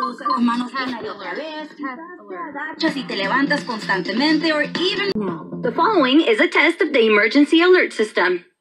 las manos una y otra vez, si te levantas constantemente, or even now. The following is a test of the emergency alert system.